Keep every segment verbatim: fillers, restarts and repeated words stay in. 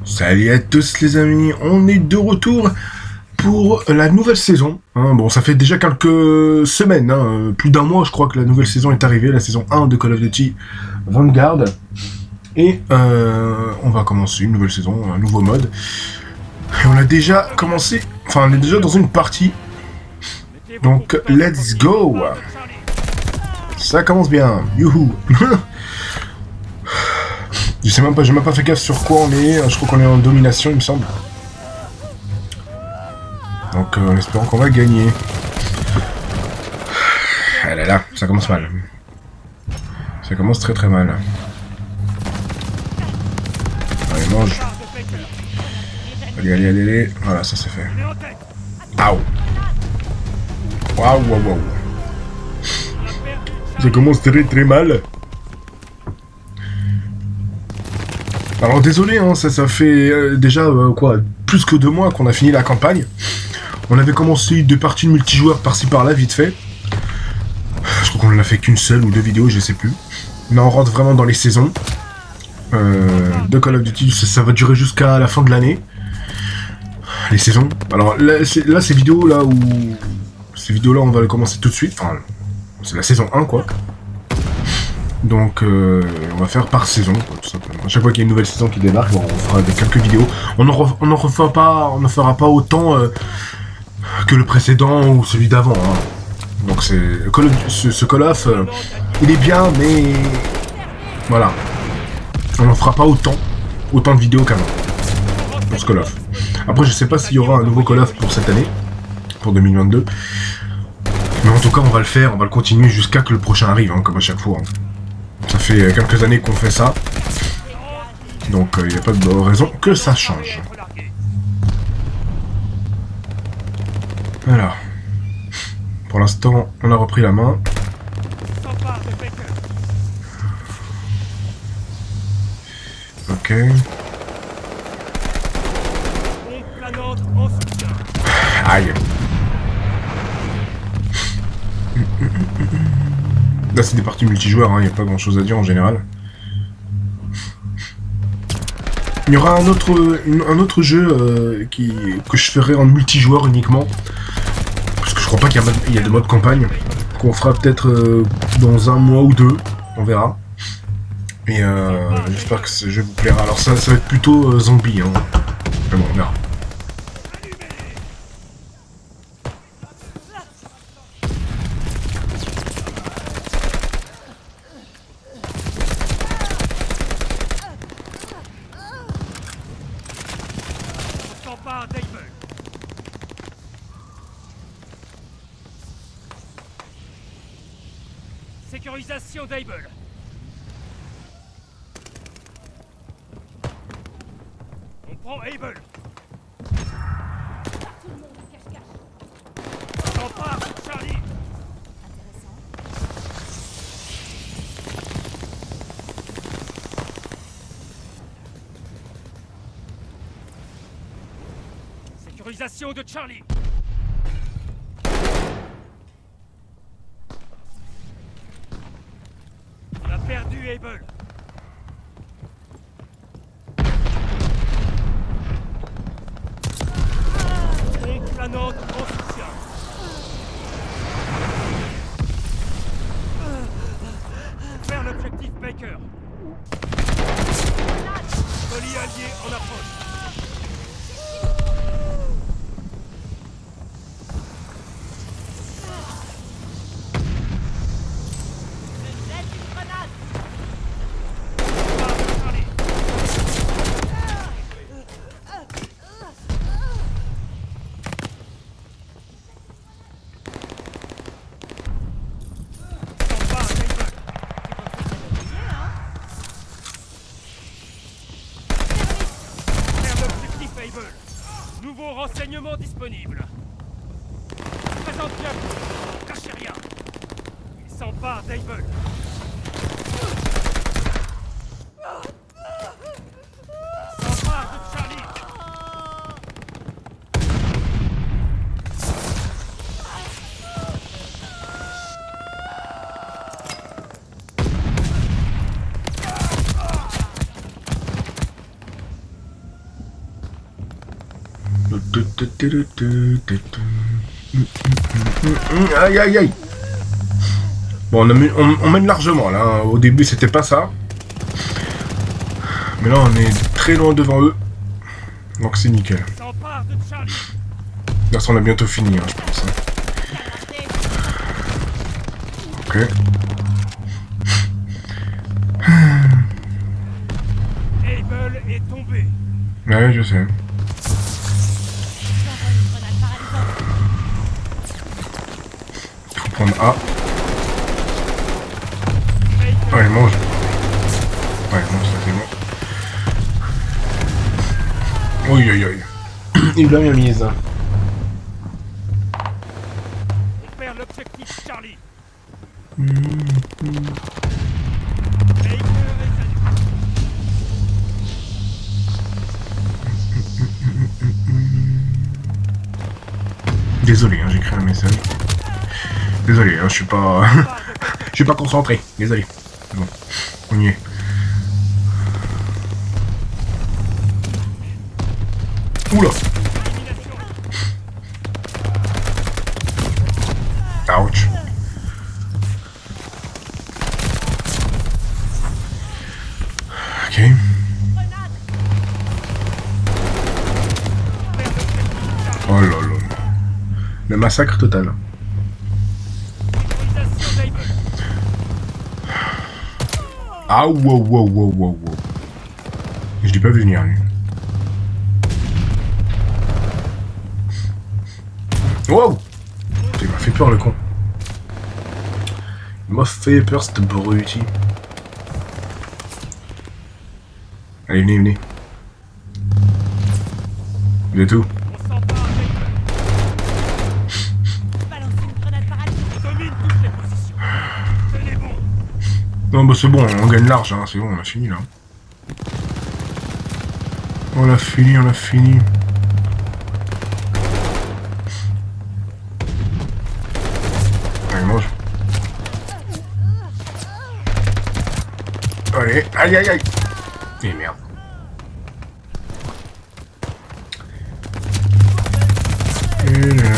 Salut à tous les amis, on est de retour pour la nouvelle saison. Hein, bon, ça fait déjà quelques semaines, hein, plus d'un mois je crois que la nouvelle saison est arrivée, la saison un de Call of Duty Vanguard. Et euh, on va commencer une nouvelle saison, un nouveau mode. Et on a déjà commencé, enfin on est déjà dans une partie. Donc let's go. Ça commence bien, youhou. Je sais même pas, j'ai même pas fait gaffe sur quoi on est, je crois qu'on est en domination il me semble. Donc euh, en espérant qu'on va gagner. Ah là là, ça commence mal. Ça commence très très mal. Allez, mange. Allez, allez, allez, allez. Voilà, ça c'est fait. Aouh. Waouh, waouh, waouh. Ça commence très très mal. Alors désolé, hein, ça, ça fait euh, déjà euh, quoi, plus que deux mois qu'on a fini la campagne. On avait commencé deux parties de multijoueur par-ci par-là, vite fait. Je crois qu'on en a fait qu'une seule ou deux vidéos, je sais plus. Mais on rentre vraiment dans les saisons euh, de Call of Duty. Ça, ça va durer jusqu'à la fin de l'année. Les saisons. Alors là, là ces vidéos là où ces vidéos là, on va les commencer tout de suite. Enfin, c'est la saison un quoi. Donc euh, on va faire par saison, quoi, tout simplement. À chaque fois qu'il y a une nouvelle saison qui démarre, bon, on fera des, quelques vidéos. On n'en refera pas, on ne fera pas autant euh, que le précédent ou celui d'avant. Hein. Donc c'est ce, ce Call of, euh, il est bien, mais voilà, on n'en fera pas autant, autant de vidéos qu'avant pour ce Call of. Après, je sais pas s'il y aura un nouveau Call of pour cette année, pour deux mille vingt-deux. Mais en tout cas, on va le faire, on va le continuer jusqu'à que le prochain arrive, hein, comme à chaque fois. Hein. Ça fait quelques années qu'on fait ça. Donc il euh, n'y a pas de raison que ça change. Voilà. Pour l'instant, on a repris la main. Ok. Aïe. Là c'est des parties multijoueurs, il hein, n'y a pas grand chose à dire en général. Il y aura un autre, une, un autre jeu euh, qui, que je ferai en multijoueur uniquement. Parce que je crois pas qu'il y, y a de mode campagne. Qu'on fera peut-être euh, dans un mois ou deux, on verra. Et euh, j'espère que ce jeu vous plaira. Alors ça, ça va être plutôt euh, zombie. Hein. Mais bon, on verra. Sécurisation d'Able. On prend Able. Tout le monde cache-cache. On part sur Charlie. Intéressant. Sécurisation de Charlie. On a perdu Able. Pompe planante en soutien. Vers l'objectif Baker. Colis allié en approche. Nouveau renseignement disponible. Présente bien. Cachez rien. Il s'empare d'Able. S'empare de Charlie. Aïe aïe aïe. Bon, on, a mis, on, on mène largement là. Hein. Au début, c'était pas ça. Mais là, on est très loin devant eux. Donc, c'est nickel. S'empare de Charlie. Là, on a bientôt fini, hein, je pense. Hein. Ok. Able est tombé. Ouais, je sais. Il faut prendre A. Ouais, il mange. Ouais, non, ça c'est bon. Oui, oui, oui. Il l'a bien mise. On perd l'objectif Charlie. Mmh, mmh. Baker est salut. Désolé, hein, j'ai écrit un message. Désolé, hein, je suis pas... je suis pas concentré. Désolé. Bon, on y est. Oula. Ouch. Ok. Oh là là. Le massacre total. Utilisation d'Able. Ah wow wow wow wow wow. Je l'ai pas vu venir lui. Wow. Il m'a fait peur le con. Il m'a fait peur cette bruti. Allez venez venez. Vous êtes où? On s'empare d'Able. Balance une grenade paralytique. On domine toutes les positions. Tenez bon. Non bah c'est bon, on gagne large, hein. C'est bon, on a fini là. On a fini, on a fini. Allez, mange. Allez, aïe aïe aïe. Et merde. Et là.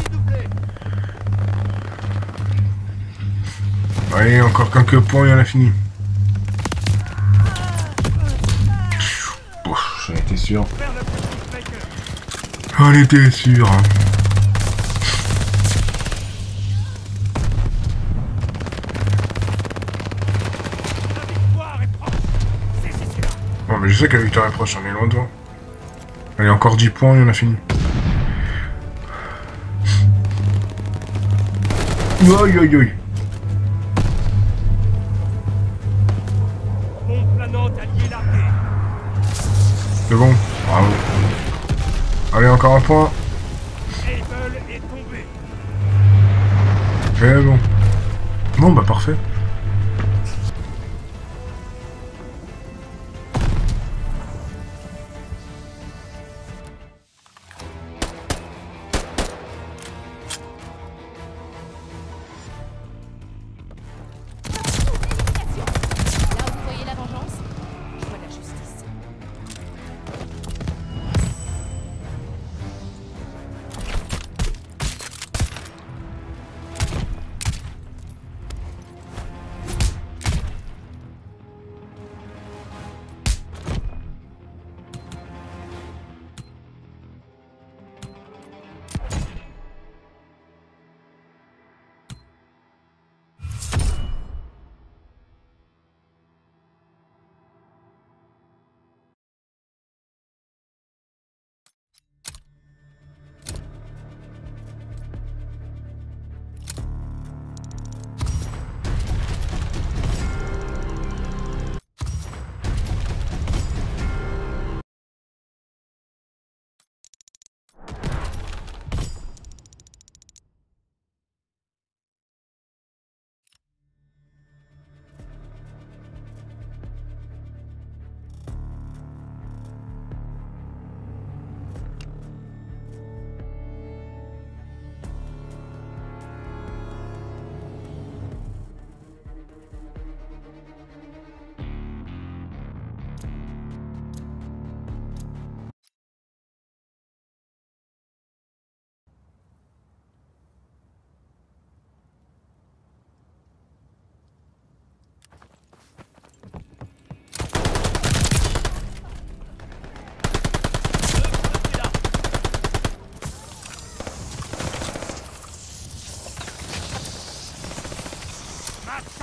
Allez, encore quelques points et on a fini. Ouf, j'en étais sûr. On perd l'objectif Baker. On était sûr. Hein. La victoire est proche. Saisissez-la. Bon, mais je sais que la victoire est proche, on est loin devant. Allez, encore dix points et on a fini. Aïe aïe aïe. Bombe planante alliée larguée. C'est bon, bravo. Allez, encore un point. Able est tombé. C'est bon. Bon, bah parfait. Là où vous voyez la vengeance, je vois la justice.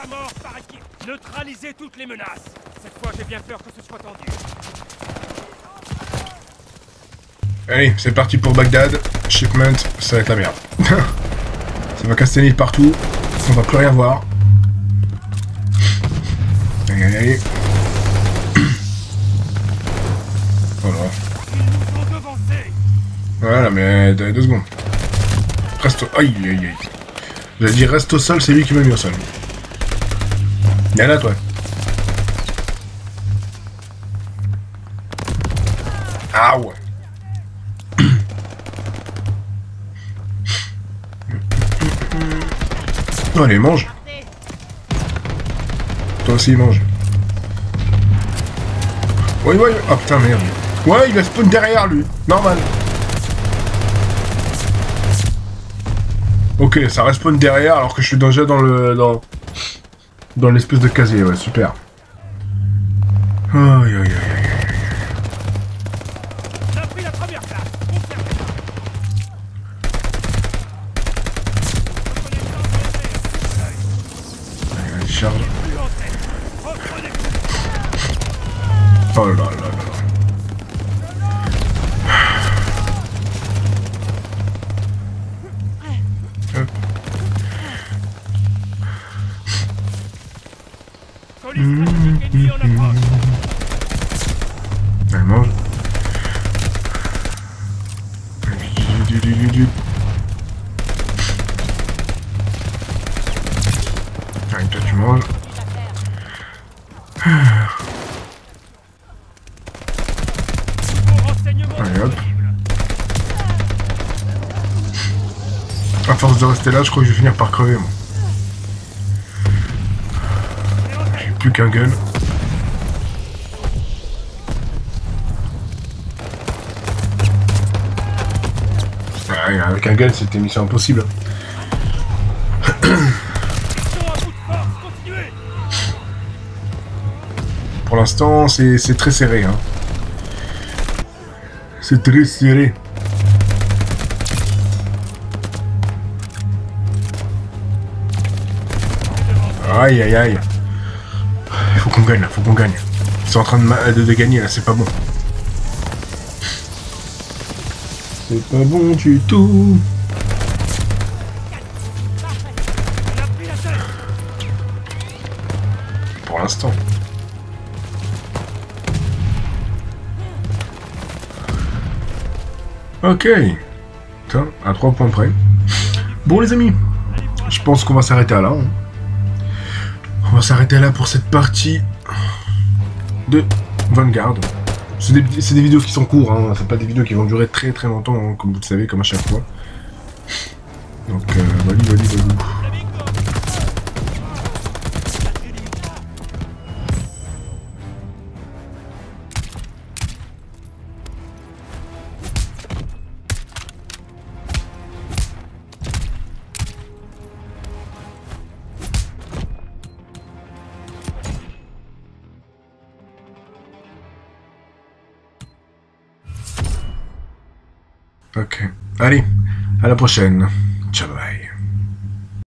mort par équipe. Neutralisez toutes les menaces. Cette fois, j'ai bien peur que ce soit tendu. Allez, c'est parti pour Bagdad. Shipment, ça va être la merde. Ça va casser l'île partout. On va plus rien voir. Allez, allez, allez. Voilà. Ils nous ont devancés. Voilà, mais deux, deux secondes. Reste au... Aïe, aïe, aïe. J'allais dire reste au sol, c'est lui qui m'a mis au sol. Viens là, toi. Ah ouais. Oh, allez, mange. Toi aussi, mange. Oui, oui. Oh putain, merde. Ouais, il va spawn derrière lui. Normal. Ok, ça respawn derrière alors que je suis déjà dans le... dans... dans l'espèce de casier, ouais, super. Aïe, aïe, aïe, aïe. On a pris la première place. Observez. Allez, allez, charge. Plus en tête. Reprenez. Oh là là là là. Hop. Police stratégique ennemie en approche. Allez, mange. Du, du, du, du, du. Allez, toi tu manges. Vos renseignements Allez, hop. disponibles. À force de rester là, je crois que je vais finir par crever, moi. J'ai plus qu'un gun. Ouais, avec un gun, c'était mission impossible. Ils sont à bout de force. Continuez. Pour l'instant, c'est c'est très serré. Hein. C'est très serré. Aïe, aïe, aïe. Il faut qu'on gagne, là, faut qu'on gagne. Ils sont en train de, ma- de, de gagner, là, c'est pas bon. C'est pas bon du tout. On a pris la tête. Pour l'instant. Ok. Putain, à trois points près. Bon les amis, je pense qu'on va s'arrêter là. Hein. On va s'arrêter là pour cette partie de Vanguard. C'est des, c'est des vidéos qui sont courtes, hein. C'est pas des vidéos qui vont durer très très longtemps, hein, comme vous le savez, comme à chaque fois. Donc, euh, voilà, voilà, voilà. Ok. Allez, à la prochaine. Ciao, bye.